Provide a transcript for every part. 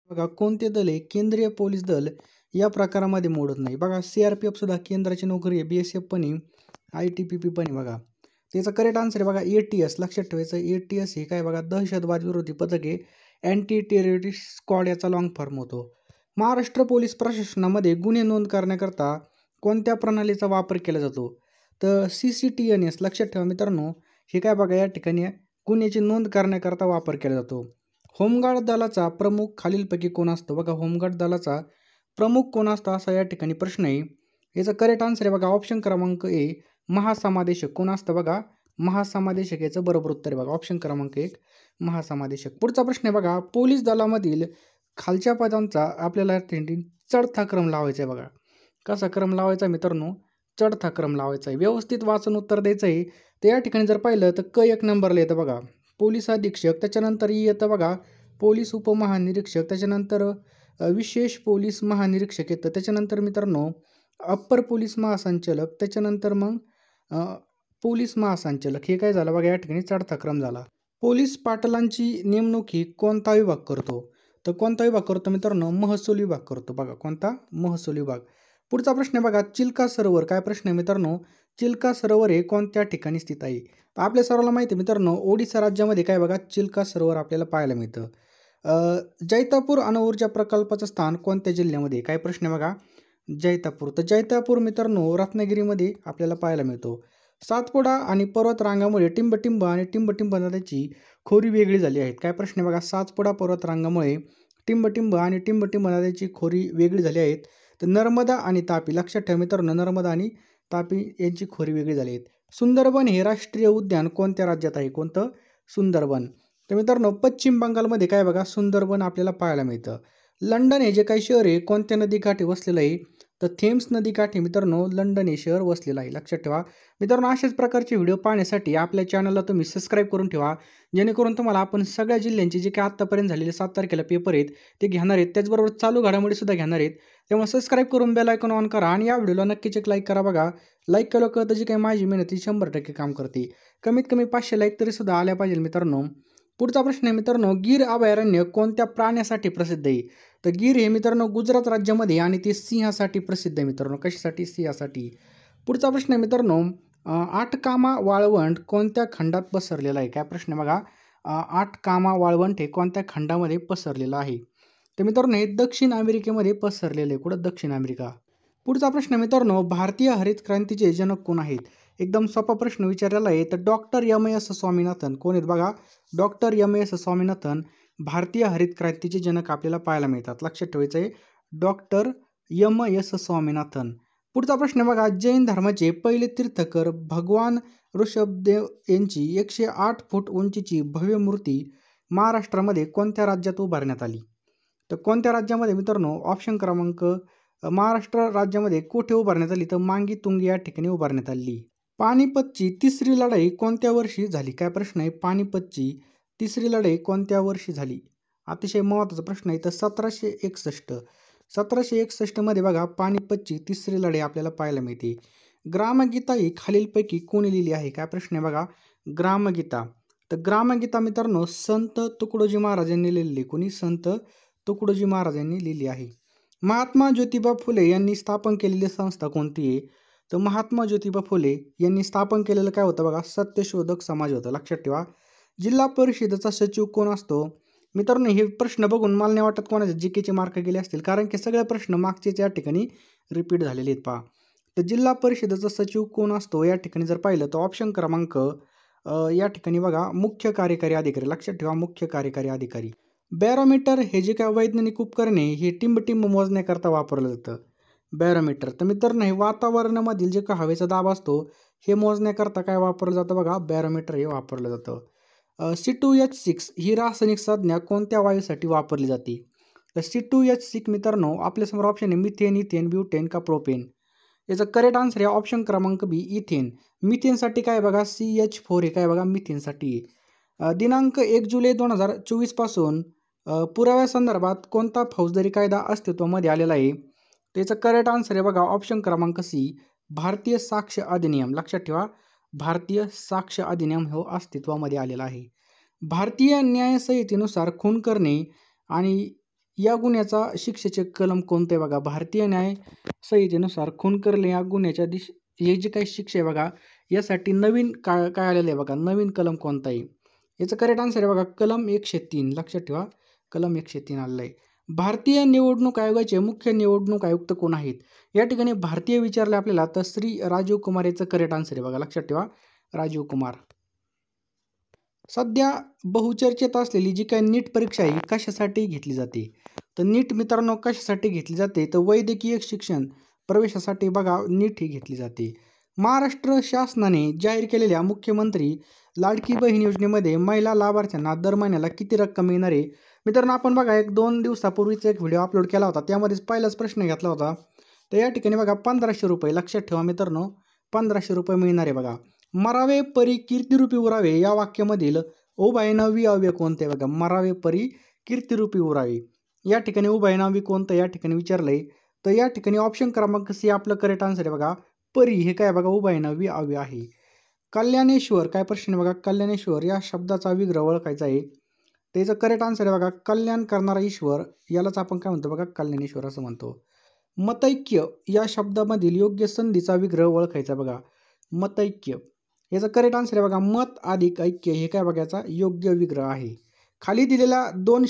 बघा कोणते दल आहे केंद्रीय पोलीस दल या प्रकारामध्ये मोडत नाही. बघा CRPF सुद्धा केंद्राची नोकरी आहे, BSF पण आहे, ITPP पण आहे. बघा त्याचा करेक्ट आन्सर आहे बघा ATS. लक्षात ठेवायचं ATS हे काय बघा दहशतवाद विरोधी पथक आहे, अँटी टेररिस्ट स्क्वॉड याचा लॉंग फॉर्म होतो. महाराष्ट्र पोलीस प्रशासनामध्ये गुन्हे नोंद करण्याकरता कोणत्या प्रणालीचा वापर केला जातो? तर CCTNS. लक्षात ठेवा मित्रांनो, हे काय बघा या ठिकाणी गुन्ह्याची नोंद करण्याकरता वापर केला जातो. होमगार्ड दलाचा प्रमुख खालीलपैकी कोण असतो? बघा होमगार्ड दलाचा प्रमुख कोण असतो असा या ठिकाणी प्रश्न आहे. याचा करेक्ट आन्सर आहे बघा ऑप्शन क्रमांक A महासमादेशक. कोण असतं बघा महासमादेशक, याचं बरोबर उत्तर आहे बघा ऑप्शन क्रमांक 1 महासमादेशक. पुढचा प्रश्न आहे बघा पोलीस दलामधील खालच्या पदांचा आपल्याला चढता क्रम लावायचा आहे. बघा कसा क्रम लावायचा मित्रांनो? चढता क्रम लावायचा आहे. व्यवस्थित वाचून उत्तर द्यायचं आहे. तर या ठिकाणी जर पाहिलं तर क 1 नंबरला येतं बघा पोलीस अधीक्षक, त्याच्यानंतर येतं बघा पोलीस उपमहानिरीक्षक, त्याच्यानंतर विशेष पोलीस महानिरीक्षक येतं, त्याच्यानंतर मित्रांनो अप्पर पोलीस महासंचालक, त्याच्यानंतर मग पोलीस महासंचालक. हे काय झालं बघा या ठिकाणी चढता क्रम झाला. पोलीस पाटलांची नेमणूक ही कोणता विभाग करतो? तर कोणता विभाग करतो मित्रांनो? महसूल विभाग करतो. बघा कोणता? महसूल विभाग. पुढचा प्रश्न आहे बघा चिल्का सरोवर. काय प्रश्न आहे मित्रांनो? चिल्का सरोवर हे कोणत्या ठिकाणी स्थित आहे? आपल्या सर्वांना माहिती आहे मित्रांनो ओडिशा राज्यामध्ये काय बघा चिल्का सरोवर आपल्याला पाहायला मिळतं. जैतापूर अणुऊर्जा प्रकल्पाचं स्थान कोणत्या जिल्ह्यामध्ये? काय प्रश्न आहे बघा जैतापूर. तर जैतापूर मित्रांनो रत्नागिरीमध्ये आपल्याला पाहायला मिळतो. सातपुडा आणि पर्वतरांगामुळे टिंबटिंब आणि टिंबटिंब नद्याची खोरी वेगळी झाली आहेत. काय प्रश्न आहे बघा सातपुडा पर्वतरांगामुळे टिंबटिंब आणि टिंबटिंब नद्याची खोरी वेगळी झाली आहेत. तर नर्मदा आणि तापी. लक्षात ठेवा मित्रांनो नर्मदा आणि तापी यांची खोरी वेगळी झाली आहेत. सुंदरबन हे राष्ट्रीय उद्यान कोणत्या राज्यात आहे? कोणतं? सुंदरबन. तर मित्रांनो पश्चिम बंगालमध्ये काय बघा सुंदरबन आपल्याला पाहायला मिळतं. लंडन हे जे काही शहर आहे कोणत्या नदीकाठी वसलेलं आहे? तर थेम्स नदीकाठी मित्रांनो लंडन हे शहर वसलेलं आहे. लक्षात ठेवा मित्रांनो अशाच प्रकारचे व्हिडिओ पाहण्यासाठी आपल्या चॅनलला तुम्ही सबस्क्राईब करून ठेवा, जेणेकरून तुम्हाला आपण सगळ्या जिल्ह्यांचे जे काही आत्तापर्यंत झालेले 7 तारखेला पेपर आहेत ते घेणार आहेत, त्याचबरोबर चालू घडामोडी सुद्धा घेणार आहेत. त्यामुळे सबस्क्राईब करून बेल आयकॉन ऑन करा आणि या व्हिडिओला नक्कीच एक लाईक करा. बघा लाईक केलं कळतं जी काही माझी मेहनत 100% काम करते. कमीत कमी 500 लाईक तरी सुद्धा आल्या पाहिजे मित्रांनो. पुढचा प्रश्न आहे मित्रांनो गीर अभयारण्य कोणत्या प्राण्यासाठी प्रसिद्ध आहे? तर गीर हे मित्रांनो गुजरात राज्यामध्ये आणि ते सिंहासाठी प्रसिद्ध आहे मित्रांनो. कशासाठी? सिंहासाठी. पुढचा प्रश्न आहे मित्रांनो आटकामा वाळवंट कोणत्या खंडात पसरलेला आहे? काय प्रश्न आहे बघा आटकामा वाळवंट हे कोणत्या खंडामध्ये पसरलेलं आहे? तर मित्रांनो हे दक्षिण अमेरिकेमध्ये पसरलेले आहे. कुठं? दक्षिण अमेरिका. पुढचा प्रश्न मित्रांनो भारतीय हरित क्रांतीचे जनक कोण आहेत? एकदम सोपा प्रश्न विचारलेला आहे. तर डॉक्टर MS स्वामीनाथन. कोण आहेत बघा डॉक्टर MS स्वामीनाथन भारतीय हरित क्रांतीचे जनक आपल्याला पाहायला मिळतात. लक्षात ठेवायचं आहे डॉक्टर MS स्वामीनाथन. पुढचा प्रश्न बघा जैन धर्माचे पहिले तीर्थकर भगवान ऋषभदेव यांची 108 फूट उंचीची भव्य मूर्ती महाराष्ट्रामध्ये कोणत्या राज्यात उभारण्यात आली? तर कोणत्या राज्यामध्ये मित्रांनो? ऑप्शन क्रमांक महाराष्ट्र राज्यामध्ये कुठे उभारण्यात आली? तर मांगी तुंगी या ठिकाणी उभारण्यात आली. पानिपतची तिसरी लढाई कोणत्या वर्षी झाली? काय प्रश्न आहे? पानिपतची तिसरी लढाई कोणत्या वर्षी झाली? अतिशय महत्त्वाचा प्रश्न आहे. तर 1761. 1761 मध्ये बघा पानिपतची तिसरी लढाई आपल्याला पाहायला मिळते. ग्रामगीता ही खालीलपैकी कोणी लिहिली आहे? काय प्रश्न आहे बघा ग्रामगीता. तर ग्रामगीता मित्रांनो संत तुकडोजी महाराजांनी लिहिलेली. कोणी? संत तुकडोजी महाराजांनी लिहिली आहे. महात्मा ज्योतिबा फुले यांनी स्थापन केलेली संस्था कोणती आहे? तर महात्मा ज्योतिबा फुले यांनी स्थापन केलेलं काय होतं बघा सत्यशोधक समाज होतं. लक्षात ठेवा. जिल्हा परिषदेचा सचिव कोण असतो? मित्रांनो हे प्रश्न बघून मला नाही वाटत कोणाचे GKचे मार्क गेले असतील, कारण की सगळे प्रश्न मागचेच या ठिकाणी रिपीट झालेले आहेत. पहा तर जिल्हा परिषदेचा सचिव कोण असतो या ठिकाणी जर पाहिलं तर ऑप्शन क्रमांक या ठिकाणी बघा मुख्य कार्यकारी अधिकारी. लक्षात ठेवा मुख्य कार्यकारी अधिकारी. बॅरोमीटर हे जे काय वैज्ञानिक उपकरणे हे टिंबटिंब मोजण्याकरता वापरलं जातं. बॅरोमीटर. तर मित्रांनो हे वातावरणामधील जे काही हवेचा दाब असतो हे मोजण्याकरता काय वापरलं जातं बघा बॅरोमीटर हे वापरलं जातं. C2H6 ही रासायनिक संज्ञा कोणत्या वायूसाठी वापरली जाते? तर C2H6 मित्रांनो आपल्यासमोर ऑप्शन आहे मिथेन, इथेन, ब्युटेन का प्रोपेन. याचा करेक्ट आन्सर आहे ऑप्शन क्रमांक B इथेन. मिथेनसाठी काय बघा CH4 हे काय बघा मिथेनसाठी. दिनांक 1 जुलै 2024 पासून पुराव्यासंदर्भात कोणता फौजदारी कायदा अस्तित्वामध्ये आलेला आहे? त्याचं करेक्ट आन्सर आहे बघा ऑप्शन क्रमांक C भारतीय साक्ष अधिनियम. लक्षात ठेवा भारतीय साक्ष अधिनियम हो अस्तित्वामध्ये आलेला आहे. भारतीय न्याय संहितेनुसार खून करणे आणि या गुन्ह्याचा शिक्षेचे कलम कोणते बघा, भारतीय न्याय संहितेनुसार खून करणे या गुन्ह्याच्या हे जे काही शिक्षा आहे बघा, यासाठी नवीन काय आलेलं आहे बघा, नवीन कलम कोणता आहे? याचं करेक्ट आन्सर आहे बघा कलम 103. लक्षात ठेवा, कलम 103 आलेलं आहे. भारतीय निवडणूक आयोगाचे मुख्य निवडणूक आयुक्त कोण आहेत? या ठिकाणी भारतीय विचारले आपल्याला तर श्री राजीव कुमार याचं करेक्ट आन्सर आहे बघा, लक्षात ठेवा राजीव कुमार. सध्या बहुचर्चेत असलेली जी काही नीट परीक्षा आहे कशासाठी घेतली जाते? तर नीट मित्रांनो कशासाठी घेतली जाते? तर वैद्यकीय शिक्षण प्रवेशासाठी बघा नीट ही घेतली जाते. महाराष्ट्र शासनाने जाहीर केलेल्या मुख्यमंत्री लाडकी बहीण योजनेमध्ये महिला लाभार्थ्यांना दर महिन्याला किती रक्कम मिळणार आहे? मित्रांनो आपण बघा 1-2 दिवसापूर्वीच एक व्हिडिओ अपलोड केला होता, त्यामध्ये पहिलाच प्रश्न घेतला होता. तर या ठिकाणी बघा 1500 रुपये, लक्षात ठेवा मित्रांनो 1500 रुपये मिळणार आहे बघा. मरावे परी कीर्तिरूपी उरावे या वाक्यामधील उभयनावी अव्यय कोणते बघा, मरावे परी कीर्तिरूपी उरावे या ठिकाणी उभयनावी कोणतं या ठिकाणी विचारलंय? तर या ठिकाणी ऑप्शन क्रमांक सी आपलं करेक्ट आन्सर आहे बघा. परी हे काय बघा उभयनावी अव्यय आहे. कल्याणेश्वर काय प्रश्न आहे बघा, कल्याणेश्वर या शब्दाचा विग्रह ओळखायचा आहे. त्याचं करेक्ट आन्सर आहे बघा कल्याण करणारा ईश्वर, यालाच आपण काय म्हणतो बघा कल्याणेश्वर असं म्हणतो. मतैक्य या शब्दामधील योग्य संधीचा विग्रह ओळखायचा बघा, मतैक्य याचा करेक्ट आन्सर आहे बघा मत अधिक ऐक्य हे काय बघायचा योग्य विग्रह आहे. खाली दिलेल्या दोन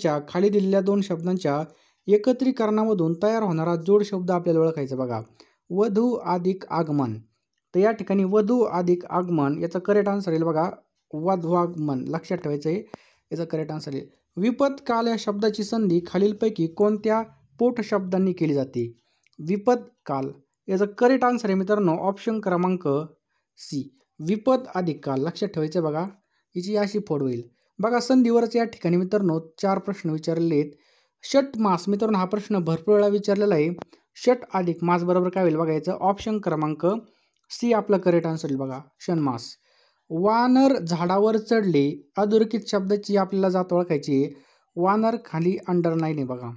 शब्दांच्या एकत्रीकरणामधून तयार होणारा जोड शब्द आपल्याला ओळखायचा बघा, वधू अधिक आगमन. तर या ठिकाणी वधू अधिक आगमन याचा करेक्ट आन्सर येईल बघा वधवागमन, लक्षात ठेवायचं आहे. याचा करेक्ट आन्सर आहे विपद काल या शब्दाची संधी खालीलपैकी कोणत्या पोट शब्दांनी केली जाते? विपद काल याचा करेक्ट आन्सर आहे मित्रांनो ऑप्शन क्रमांक सी विपद अधिक काल, लक्षात ठेवायचं बघा. हिची अशी फोड होईल बघा. संधीवरच या ठिकाणी मित्रांनो 4 प्रश्न विचारलेले आहेत. षट मास मित्रांनो हा प्रश्न भरपूर वेळा विचारलेला आहे. षट अधिक मास बरोबर काय होईल बघायचं, ऑप्शन क्रमांक सी आपलं करेक्ट आन्सर येईल बघा षणमास. वानर झाडावर चढले अधोरेखित शब्दाची आपल्याला जात ओळखायची, वानर खाली अंडरलाईन आहे बघा.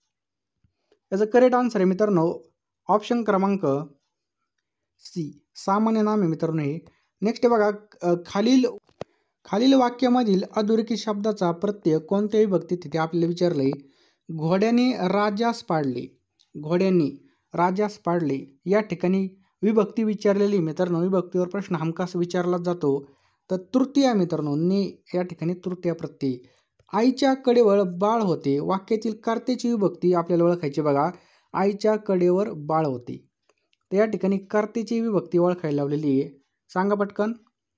याचं करेक्ट आन्सर आहे मित्रांनो ऑप्शन क्रमांक सी सामान्य नाम आहे मित्रांनो हे. नेक्स्ट बघा खालील वाक्यामधील अधोरेखित शब्दाचा प्रत्यय कोणत्याही विभक्तीत तिथे आपल्याला विचारलंय. घोड्याने राजास पाडले, घोड्यांनी राजास पाडले या ठिकाणी विभक्ती विचारलेली मित्रांनो. विभक्तीवर प्रश्न हमखास विचारला जातो. तर तृतीया मित्रांनो ने या ठिकाणी तृतीया प्रत्यय. आईच्या कडेवर बाळ होते वाक्यातील कर्त्याची विभक्ती आपल्याला ओळखायची बघा, आईच्या कडेवर बाळ होते. तर या ठिकाणी कर्त्याची विभक्ती ओळखायला लावलेली आहे, सांगा पटकन.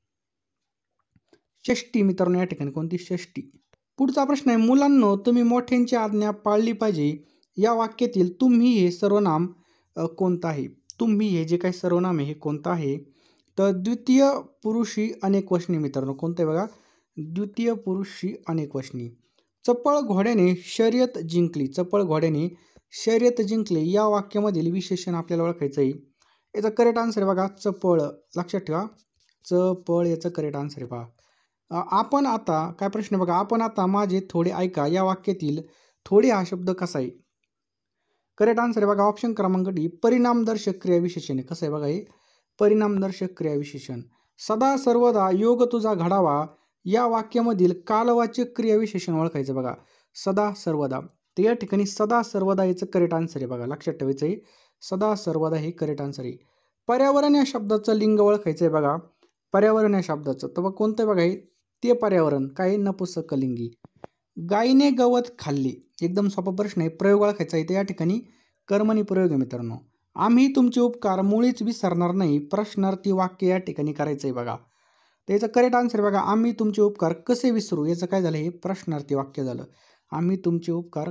षष्टी मित्रांनो या ठिकाणी कोणती षष्टी. पुढचा प्रश्न आहे मुलांनो तुम्ही मोठ्यांची आज्ञा पाळली पाहिजे या वाक्यातील तुम्ही हे सर्वनाम कोणतं आहे? तुम्ही हे जे काही सर्वनाम आहे हे कोणतं आहे? तर द्वितीय पुरुषी अनेकवचनी मित्रांनो, कोणतं आहे बघा द्वितीय पुरुषी अनेकवचनी. चपळ घोड्याने शर्यत जिंकली, चपळ घोड्याने शर्यत जिंकली या वाक्यामधील विशेषण आपल्याला ओळखायचं आहे. याचा करेक्ट आन्सर आहे बघा चपळ, लक्षात ठेवा चपळ याचं करेक्ट आन्सर आहे बघा. आपण आता काय प्रश्न बघा, आपण आता माझे थोडे ऐका या वाक्यातील थोडे हा शब्द कसा आहे? करेक्ट आन्सर आहे बघा ऑप्शन क्रमांक डी परिणामदर्शक क्रियाविशेषण आहे. कसं आहे बघा हे परिणामदर्शक क्रियाविशेषण. सदा सर्वदा योग तुझा घडावा या वाक्यामधील कालवाचक क्रियाविशेषण ओळखायचं बघा, सदा सर्वदा. तर या ठिकाणी सदा सर्वदा याचं करेक्ट आन्सर आहे बघा, लक्षात ठेवायचं आहे सदा सर्वदा हे करेक्ट आन्सर आहे. पर्यावरण या शब्दाचं लिंग ओळखायचं आहे बघा, पर्यावरण या शब्दाचं तर बघ कोणतं बघा हे ते पर्यावरण काय नपुंसकलिंगी. गायीने गवत खाल्ले एकदम सोपा प्रश्न आहे, प्रयोग ओळखायचा आहे. तर या ठिकाणी कर्मणी प्रयोग आहे मित्रांनो. आम्ही तुमचे उपकार मुळीच विसरणार नाही प्रश्नार्थी वाक्य या ठिकाणी करायचं आहे बघा. तर याचं करेक्ट आन्सर बघा आम्ही तुमचे उपकार कसे विसरू, याचं काय झालं हे प्रश्नार्थी वाक्य झालं. आम्ही तुमचे उपकार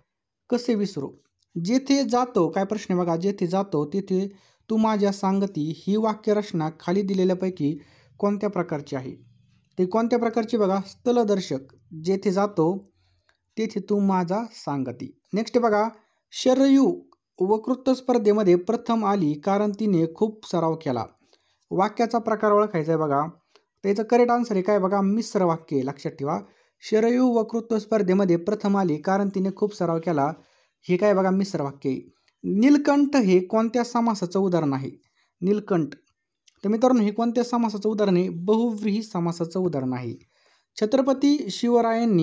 कसे विसरू. जेथे जातो काय प्रश्न आहे बघा, जेथे जातो तेथे तू माझ्या सांगती ही वाक्यरचना खाली दिलेल्यापैकी कोणत्या प्रकारची आहे? ते कोणत्या प्रकारची बघा स्थलदर्शक, जेथे जातो तेथे तू माझा सांगती. नेक्स्ट बघा शरयू वक्तृत्व स्पर्धेमध्ये प्रथम आली कारण तिने खूप सराव केला. वाक्याचा प्रकार ओळखायचा आहे बघा. त्याचं करेक्ट आन्सर आहे काय बघा मिश्र वाक्य, लक्षात ठेवा. शरयू वक्तृत्व स्पर्धेमध्ये प्रथम आली कारण तिने खूप सराव केला हे काय बघा मिश्र वाक्य आहे. नीलकंठ हे कोणत्या समासाचं उदाहरण आहे? नीलकंठ तर मित्रांनो हे कोणत्या समासाचं उदाहरण आहे? बहुव्रीही समासाचं उदाहरण आहे. छत्रपती शिवरायांनी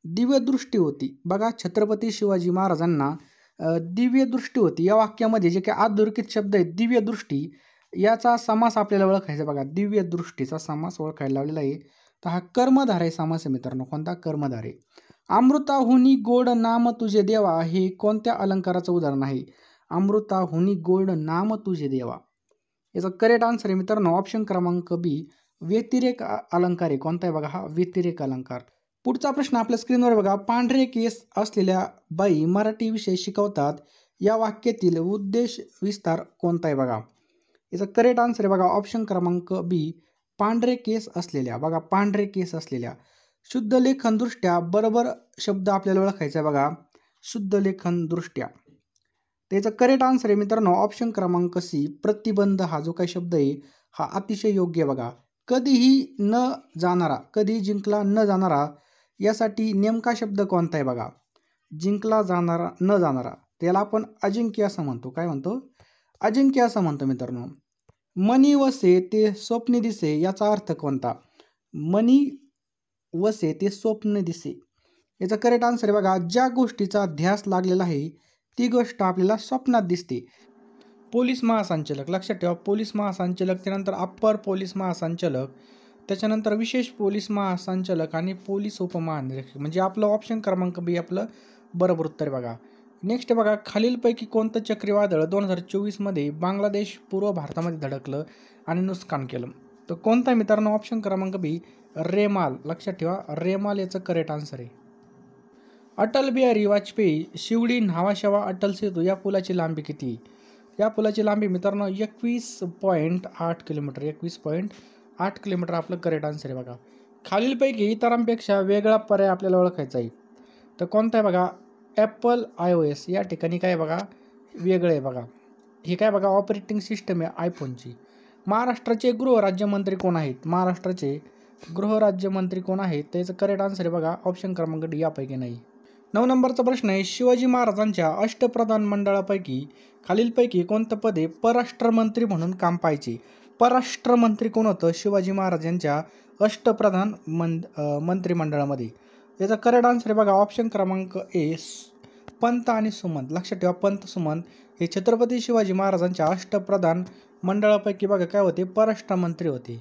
दिव्य दृष्टी होती. बघा छत्रपती शिवाजी महाराजांना दिव्य दृष्टी होती. या वाक्यामध्ये जे काही अधोरेखित शब्द आहेत दिव्य दृष्टी, याचा समास आपल्याला ओळखायचा. बघा दिव्य दृष्टीचा समास ओळखायला लावलेला आहे. तर हा कर्मधारय समास आहे मित्रांनो. कोणता? कर्मधारय. अमृताहुनी गोड नाम तुझे देवा हे कोणत्या अलंकाराचं उदाहरण आहे? अमृताहुनी गोड नाम तुझे देवा. याचा करेक्ट आन्सर आहे मित्रांनो ऑप्शन क्रमांक बी, व्यतिरेक अलंकार आहे. कोणता आहे बघा? हा व्यतिरेक अलंकार. पुढचा प्रश्न आपल्या स्क्रीनवर बघा. पांढरे केस असलेल्या बाई मराठी विषय शिकवतात या वाक्यातील उद्देश विस्तार कोणता आहे बघा? याचा करेक्ट आन्सर आहे बघा ऑप्शन क्रमांक बी, पांढरे केस असलेल्या. बघा पांढरे केस असलेल्या. शुद्ध लेखन दृष्ट्या बरोबर शब्द आपल्याला ओळखायचा आहे बघा. शुद्ध लेखन दृष्ट्या. त्याचा करेक्ट आन्सर आहे मित्रांनो ऑप्शन क्रमांक सी, प्रतिबंध. हा जो काही शब्द आहे हा अतिशय योग्य बघा. कधीही न जाणारा, कधी जिंकला न जाणारा, यासाठी नेमका शब्द कोणता आहे बघा? जिंकला जाणारा न जाणारा, त्याला आपण अजिंक्य असं म्हणतो. काय म्हणतो? अजिंक्य असं म्हणतो मित्रांनो. मनी वसे ते स्वप्ने दिसे, याचा अर्थ कोणता? मनी वसे ते स्वप्न दिसे. याचा करेक्ट आन्सर आहे बघा. ज्या गोष्टीचा ध्यास लागलेला आहे ती गोष्ट आपल्याला स्वप्नात दिसते. पोलीस महासंचालक, लक्षात ठेवा. पोलीस महासंचालक, त्यानंतर अप्पर पोलीस महासंचालक, त्याच्यानंतर विशेष पोलीस महासंचालक आणि पोलीस उपमहानिरीक्षक. म्हणजे आपलं ऑप्शन क्रमांक बी आपलं बरोबर उत्तर आहे बघा. नेक्स्ट बघा. खालीलपैकी कोणतं चक्रीवादळ 2024मध्ये बांगलादेश पूर्व भारतामध्ये धडकलं आणि नुकसान केलं? तर कोणता मित्रांनो? ऑप्शन क्रमांक बी, रेमाल. लक्षात ठेवा रेमाल याचं करेक्ट आन्सर आहे. अटल बिहारी वाजपेयी शिवडी न्हावाशेवा अटल सेतू या पुलाची लांबी किती? या पुलाची लांबी मित्रांनो 21.8 किलोमीटर. 21.8 किलोमीटर आपलं करेक्ट आन्सर आहे बघा. खालीलपैकी इतरांपेक्षा वेगळा पर्याय आपल्याला ओळखायचा आहे. तर कोणता आहे बघा? ॲपल iOS या ठिकाणी काय बघा वेगळं आहे बघा. हे काय बघा ऑपरेटिंग सिस्टम आहे आयफोनची. महाराष्ट्राचे गृहराज्यमंत्री कोण आहेत? महाराष्ट्राचे गृहराज्यमंत्री कोण आहेत? त्याचं करेक्ट आन्सर आहे बघा ऑप्शन क्रमांक डी, यापैकी नाही. 9 नंबरचा प्रश्न आहे. शिवाजी महाराजांच्या अष्टप्रधान मंडळापैकी खालीलपैकी कोणतं पदे परराष्ट्रमंत्री म्हणून काम पाहायचे? परराष्ट्रमंत्री कोण होतं शिवाजी महाराजांच्या अष्टप्रधान मंत्रिमंडळामध्ये? याचा करेक्ट आन्सर आहे बघा ऑप्शन क्रमांक ए, पंत आणि सुमंत. लक्षात ठेवा पंत सुमंत हे छत्रपती शिवाजी महाराजांच्या अष्टप्रधान मंडळापैकी बघा काय होते? परराष्ट्रमंत्री होते.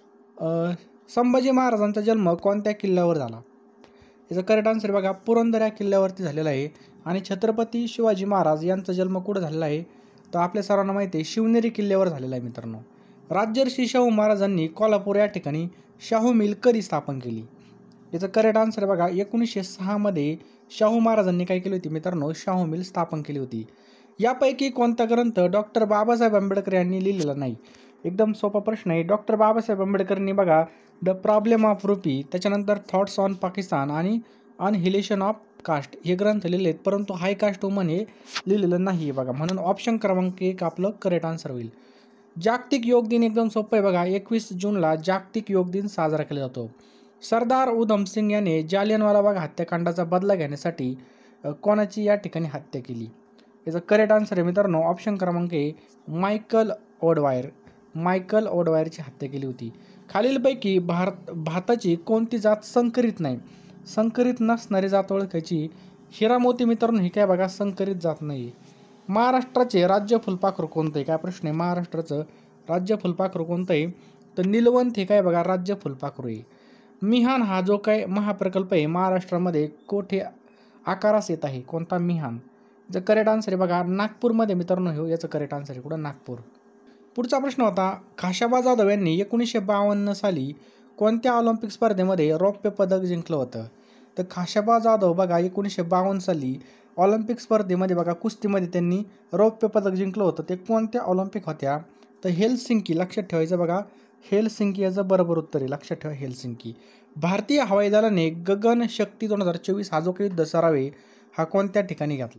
संभाजी महाराजांचा जन्म कोणत्या किल्ल्यावर झाला? याचा करेक्ट आन्सर बघा पुरंदर या किल्ल्यावरती झालेला आहे. आणि छत्रपती शिवाजी महाराज यांचा जन्म कुठं झालेला आहे? तर आपल्या सर्वांना माहिती आहे शिवनेरी किल्ल्यावर झालेला आहे मित्रांनो. राजर्षी शाहू महाराजांनी कोल्हापूर या ठिकाणी शाहू मिल कधी स्थापन केली? याचं करेक्ट आन्सर आहे बघा 1906 मध्ये शाहू महाराजांनी काय केली होती मित्रांनो? शाहू मिल स्थापन केली होती. यापैकी कोणता ग्रंथ डॉक्टर बाबासाहेब आंबेडकर यांनी लिहिलेला नाही? एकदम सोपा प्रश्न आहे. डॉक्टर बाबासाहेब आंबेडकरांनी बघा द प्रॉब्लेम ऑफ रुपी, त्याच्यानंतर थॉट्स ऑन पाकिस्तान आणि अनहिलेशन ऑफ कास्ट हे ग्रंथ लिहिले आहेत, परंतु हाय कास्ट वुमन हे लिहिलेलं नाही आहे बघा. म्हणून ऑप्शन क्रमांक 1 आपलं करेक्ट आन्सर होईल. जागतिक योग दिन एकदम सोपं आहे बघा. 21 जूनला जागतिक योग दिन साजरा केला जातो. सरदार उधम सिंग याने जालियनवाला बाग हत्याकांडाचा बदला घेण्यासाठी कोणाची या ठिकाणी हत्या केली? याचा करेक्ट आन्सर आहे मित्रांनो ऑप्शन क्रमांक ए, मायकल ओडवायर. मायकल ओडवायरची हत्या केली होती. खालीलपैकी भाताची कोणती जात संकरित नाही? संकरित नसणारी जात ओळखायची. हिरामोती मित्रांनो ही काय बघा संकरित जात नाही. महाराष्ट्राचे राज्य फुलपाखरू कोणतं आहे? काय प्रश्न आहे? महाराष्ट्राचं राज्य फुलपाखरू कोणतं आहे? तर निलवंत हे काय बघा राज्य फुलपाखरू आहे. मिहान हा जो काय महाप्रकल्प आहे महाराष्ट्रामध्ये कोठे आकारास येत आहे? कोणता? मिहान. जर करेक्ट आन्सर आहे बघा नागपूरमध्ये मित्रांनो हो याचं करेक्ट आन्सर आहे कुठं? नागपूर. पुढचा प्रश्न होता. खाशाबा जाधव यांनी 1952 साली कोणत्या ऑलिम्पिक स्पर्धेमध्ये रौप्य पदक जिंकलं होतं? तर खाशाबा जाधव बघा 1952 साली ऑलिम्पिक स्पर्धेमध्ये बघा कुस्तीमध्ये त्यांनी रौप्य पदक जिंकलं होतं. ते कोणत्या ऑलिम्पिक होत्या? तर हेलसिंकी. लक्षात ठेवायचं बघा हेलसिंकी याचं बरोबर उत्तर आहे. लक्षात ठेवा हेलसिंकी. भारतीय हवाई दलाने गगन शक्ती 2024 हा जो काही युद्ध सराव आहे हा कोणत्या ठिकाणी घातला?